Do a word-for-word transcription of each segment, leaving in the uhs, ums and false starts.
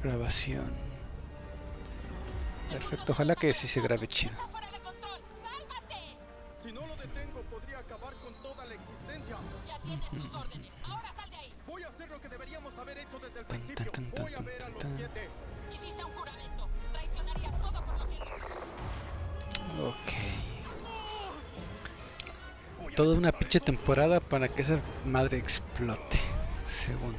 Grabación. Perfecto, ojalá que sí se grabe chido. Si no lo detengo, podría acabar con toda la existencia. Ya tienes tus órdenes. Ahora sal de ahí. Voy a hacer lo que deberíamos haber hecho desde el Tan, principio. tan, tan, Voy a tan, ver a los tan. siete. Hiciste un juramento. Traicionarías todo por lo que... Ok. Toda una pinche temporada para que esa madre explote. Según.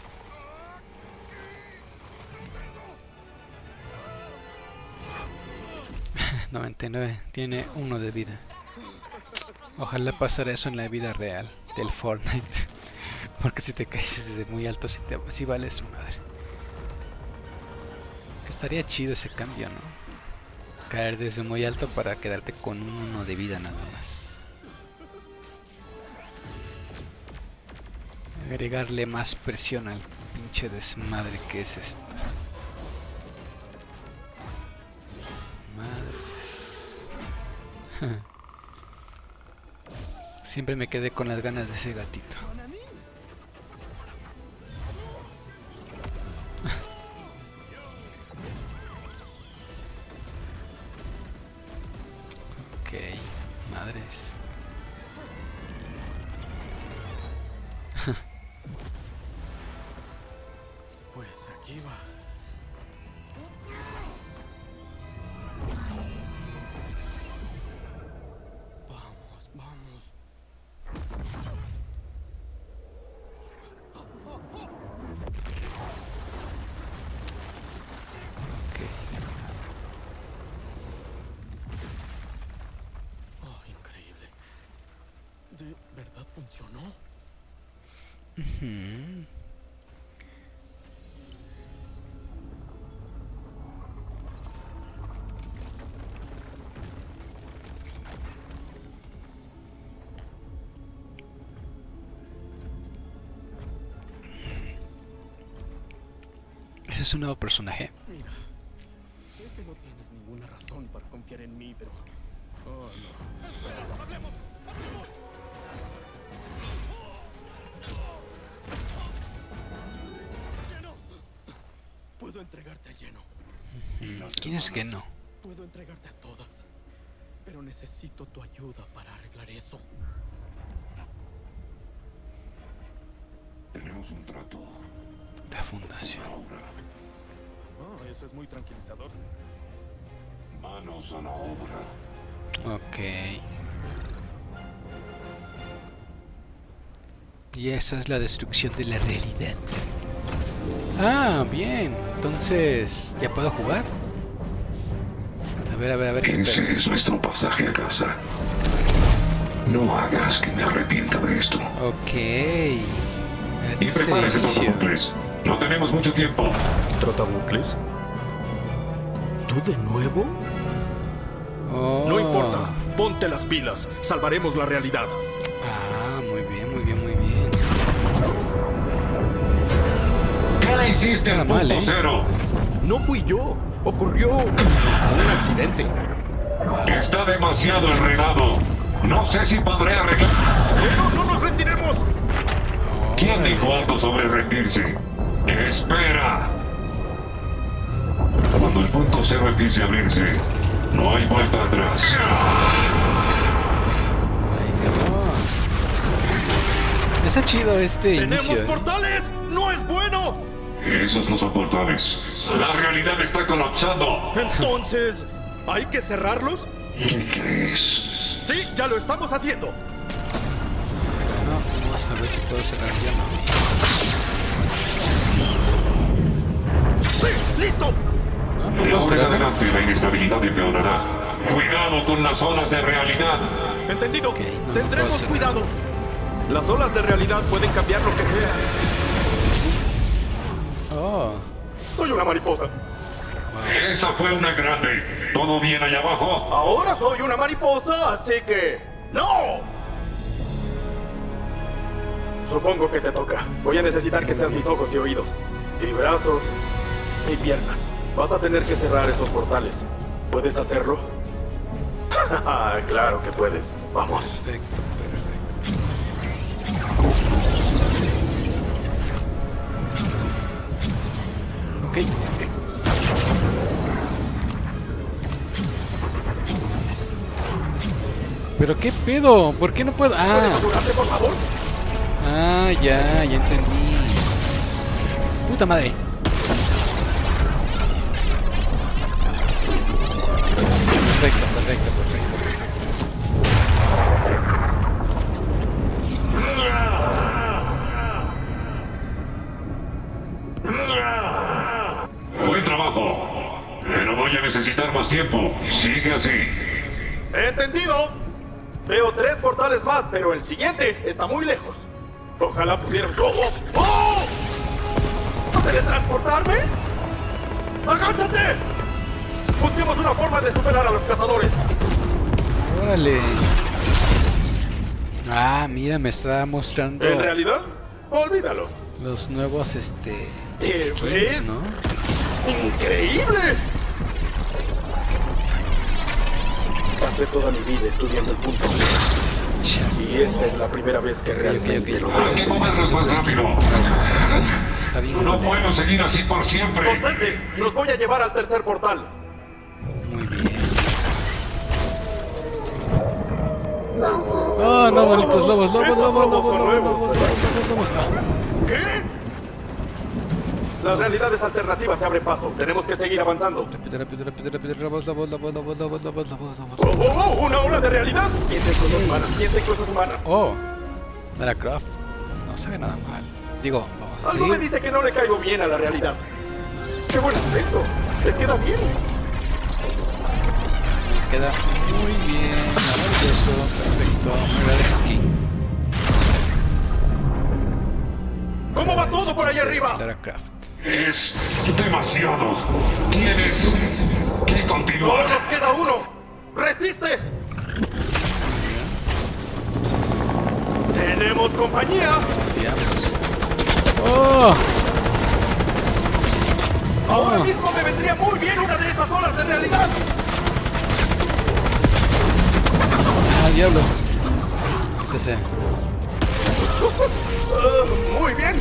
noventa y nueve. Tiene uno de vida. Ojalá pasara eso en la vida real del Fortnite. Porque si te caes desde muy alto, si, te, si vale su madre. Que estaría chido ese cambio, ¿no? Caer desde muy alto para quedarte con uno de vida nada más. Agregarle más presión al pinche desmadre que es esto. Madres. Siempre me quedé con las ganas de ese gatito. Ok, madres. Pues aquí va. Vamos, vamos. Ok. Oh, increíble. ¿De verdad funcionó? Ujú. Ese es un nuevo personaje. Mira, sé que no tienes ninguna razón para confiar en mí, pero... Oh, no. Espera, hablemos, hablemos. Lleno. Puedo entregarte a Lleno. ¿Quién es Geno? Puedo entregarte a todas. Pero necesito tu ayuda para arreglar eso. Tenemos un trato. La fundación. Ahora, Oh, eso es muy tranquilizador. manos a la obra. Ok. Y esa es la destrucción de la realidad. Ah, bien. Entonces, ¿ya puedo jugar? A ver, a ver, a ver. ¿qué Ese pedo? es nuestro pasaje a casa. No hagas que me arrepienta de esto. Ok. Y Ese es el prepárese, inicio. trotabucles. No tenemos mucho tiempo. ¿Trotabucles? ¿Tú de nuevo? Oh. No importa. Ponte las pilas. Salvaremos la realidad. Ah, muy bien, muy bien, muy bien. ¿Qué le hiciste Nada al mal, punto ¿eh? cero? No fui yo. Ocurrió un accidente. Está demasiado enredado. No sé si podré arreglar. ¡No, no nos retiremos! ¿Quién dijo algo sobre rendirse? ¡Espera! Cuando el punto cero empiece a abrirse, no hay vuelta atrás. Ay, cabrón. Está chido este ¡Tenemos inicio. ¿eh? portales! ¡No es bueno! Esos no son portales. La realidad está colapsando. Entonces, ¿hay que cerrarlos? ¿Qué crees? Sí, ya lo estamos haciendo. No, vamos a ver si puedo cerrar ya, ¡Sí! ¡Listo! ¿no? No, De no ahora en cerrar. adelante la inestabilidad empeorará. Cuidado con las olas de realidad. Entendido. Ok, no, no puedo Tendremos cerrar. cuidado. Las olas de realidad pueden cambiar lo que sea. Oh, Soy una mariposa. Esa fue una grande. ¿Todo bien allá abajo? Ahora soy una mariposa, así que... ¡No! Supongo que te toca. Voy a necesitar que seas mis ojos y oídos. Y brazos. Y piernas. Vas a tener que cerrar esos portales. ¿Puedes hacerlo? Claro que puedes. Vamos. perfecto, perfecto. Ok, ¿Pero qué pedo? ¿Por qué no puedo? Ah, ¿Puedes apurarte, por favor? ah, ya, ya entendí. Puta madre. Perfecto, perfecto, perfecto. Buen trabajo. Pero voy a necesitar más tiempo. Sigue así. ¡Entendido! Veo tres portales más, pero el siguiente está muy lejos. Ojalá pudieran... ¡Oh! ¡Oh! ¡Oh! ¿Teletransportarme? ¡Agáchate! Busquemos una forma de superar a los cazadores. Órale. Ah, mira, me está mostrando ¿En realidad? Olvídalo. los nuevos, este, ¿Te skins, ves? ¿no? ¡Increíble! Pasé toda mi vida estudiando el punto. Y esta es la primera vez que Ok, realmente ok, lo ok. hago. Entonces, ¿Qué más es es más otro skin. rápido? Está bien. No vale. puedo seguir así por siempre. ¡Sostente! ¡Los voy a llevar al tercer portal! Muy bien. Oh, no, malditos lobos, lobos, Esos lobos, lobos lobos, son lobos, nuevos, lobos, ¿verdad? lobos, lobos, lobos. Ah, ¿Qué? Las realidades alternativas se abren paso. Tenemos que seguir avanzando. rápido, rápido, rápido, rápido, lobos, lobos, lobos, lobos, lobos, lobos, lobos, lobos. ¡Oh, oh, oh! ¡Una ola de realidad! Piensa en cosas humanas, piensa en cosas humanas. Oh, Lara Croft. No se ve nada mal. Digo, vamos a Algo me seguir. dice que no le caigo bien a la realidad. ¡Qué buen aspecto! ¿Te queda bien? Queda muy bien, maravilloso, perfecto. Muy bien ese skin. ¿Cómo va todo por ahí arriba? Lara Croft. Es demasiado. Tienes que ¡Solo continuar. nos queda uno! ¡Resiste! ¡Tenemos compañía! Diablos. ¡Oh! Ahora Oh. mismo me vendría muy bien una de esas olas de realidad. ¡Ah, diablos! ¿Qué sea? Ah, muy bien.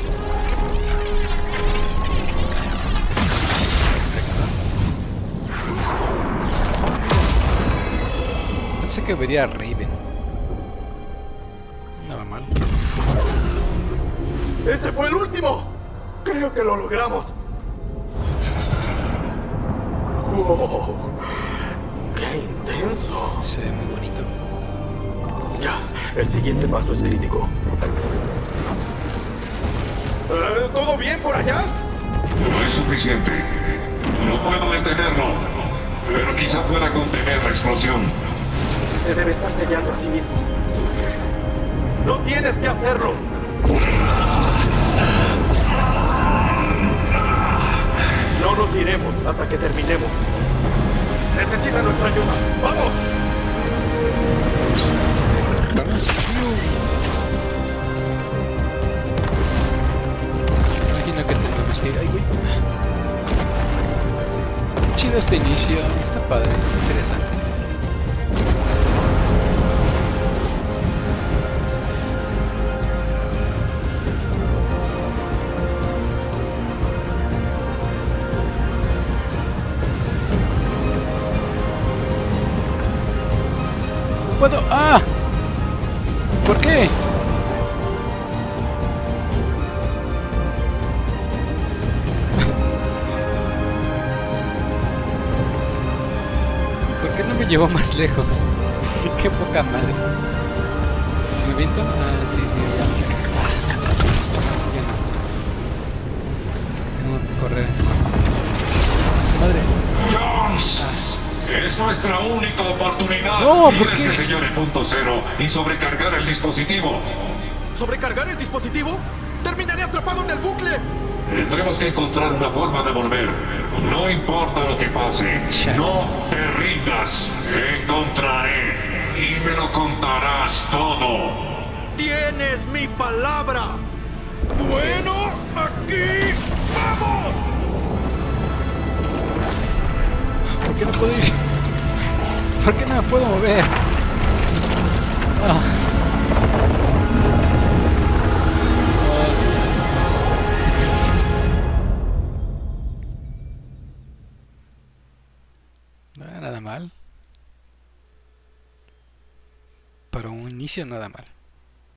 Pensé que vería a Raven. Nada mal. ¡Ese fue el último! Creo que lo logramos. ¡Wow! ¡Qué intenso! Se ve muy bonito. Ya, el siguiente paso es crítico. Eh, ¿Todo bien por allá? No es suficiente. No puedo detenerlo. Pero quizá pueda contener la explosión. Se debe estar sellando a sí mismo. ¡No tienes que hacerlo! No nos iremos hasta que terminemos. Necesita nuestra ayuda. ¡Vamos! ¿Vamos? Imagino que tenemos que ir. ¡Ay, güey! Está chido este inicio. Está padre, está interesante. ¡No puedo! ¡Ah! ¿Por qué? ¿Por qué no me llevó más lejos? ¡Qué poca madre! ¿Se me viento? Ah, sí, sí, ya. Ya no. Tengo que correr. ¡Su madre! ¡Jones! Es nuestra única oportunidad. No, ¿por Tienes qué? que sellar el punto cero y sobrecargar el dispositivo. ¿Sobrecargar el dispositivo? ¡Terminaré atrapado en el bucle! Tendremos que encontrar una forma de volver. No importa lo que pase. Cha. No te rindas. Encontraré. Y me lo contarás todo. ¡Tienes mi palabra! Bueno, aquí vamos. ¿Por qué no puedo ir? ¿Por qué no me puedo mover? Ah. Ah, nada mal. inicio nada mal.